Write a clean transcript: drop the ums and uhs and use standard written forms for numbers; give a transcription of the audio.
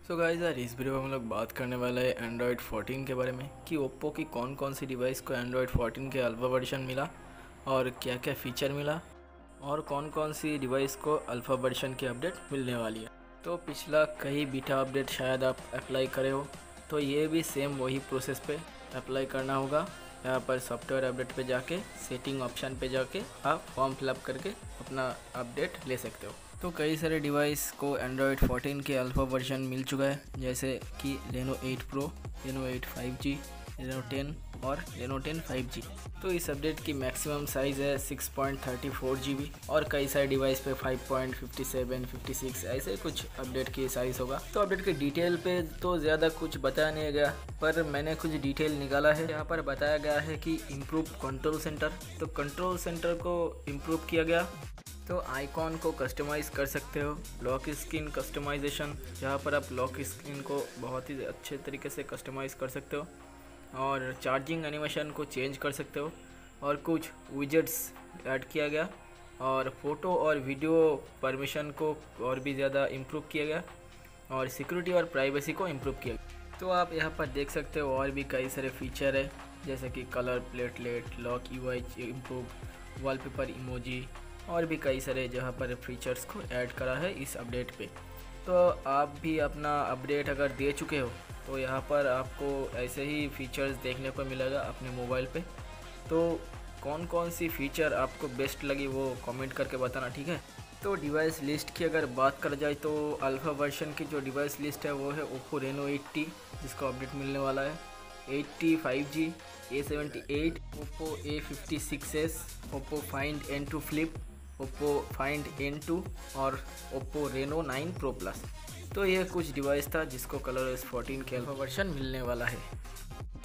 So guys यार इस video में हम लोग बात करने वाला है एंड्रॉयड 14 के बारे में कि ओप्पो की कौन कौन सी डिवाइस को एंड्रॉयड 14 के अल्फ़ा वर्जन मिला और क्या क्या फ़ीचर मिला और कौन कौन सी डिवाइस को अल्फ़ा वर्जन की अपडेट मिलने वाली है। तो पिछला कई बीटा अपडेट शायद आप अप्लाई करे हो, तो ये भी सेम वही प्रोसेस पे अप्लाई करना होगा। यहाँ पर सॉफ्टवेयर अपडेट पे जाके सेटिंग ऑप्शन पे जाके आप फॉर्म फिलअप करके अपना अपडेट ले सकते हो। तो कई सारे डिवाइस को एंड्रॉयड 14 के अल्फ़ा वर्जन मिल चुका है, जैसे कि Reno 8 Pro, Reno 8 5G, Reno 10 और Reno 10 5G। तो इस अपडेट की मैक्सिमम साइज़ है 6.34 GB और कई सारे डिवाइस पे 5.57, 56 ऐसे कुछ अपडेट की साइज़ होगा। तो अपडेट के डिटेल पे तो ज़्यादा कुछ बताया नहीं गया, पर मैंने कुछ डिटेल निकाला है। यहाँ पर बताया गया है कि इम्प्रूव कंट्रोल सेंटर, तो कंट्रोल सेंटर को इम्प्रूव किया गया। तो आइकॉन को कस्टमाइज़ कर सकते हो, लॉक स्क्रीन कस्टमाइजेशन, जहाँ पर आप लॉक स्क्रीन को बहुत ही अच्छे तरीके से कस्टमाइज़ कर सकते हो और चार्जिंग एनिमेशन को चेंज कर सकते हो और कुछ विजेट्स ऐड किया गया और फ़ोटो और वीडियो परमिशन को और भी ज़्यादा इम्प्रूव किया गया और सिक्योरिटी और प्राइवेसी को इम्प्रूव किया गया। तो आप यहाँ पर देख सकते हो और भी कई सारे फीचर है, जैसे कि colour platelet, lock UI improve, wallpaper emoji और भी कई सारे जहाँ पर फीचर्स को ऐड करा है इस अपडेट पे। तो आप भी अपना अपडेट अगर दे चुके हो तो यहाँ पर आपको ऐसे ही फीचर्स देखने को मिलेगा अपने मोबाइल पे। तो कौन कौन सी फ़ीचर आपको बेस्ट लगी वो कमेंट करके बताना, ठीक है। तो डिवाइस लिस्ट की अगर बात कर जाए तो अल्फ़ा वर्जन की जो डिवाइस लिस्ट है वो है ओप्पो Reno 80, जिसको अपडेट मिलने वाला है, 80 5G, A78, Oppo A56s, Oppo Find N2 Flip, Oppo Find N2 और ओप्पो Reno 9 Pro Plus। तो यह कुछ डिवाइस था जिसको ColorOS 14 के अल्फ़ा वर्जन मिलने वाला है।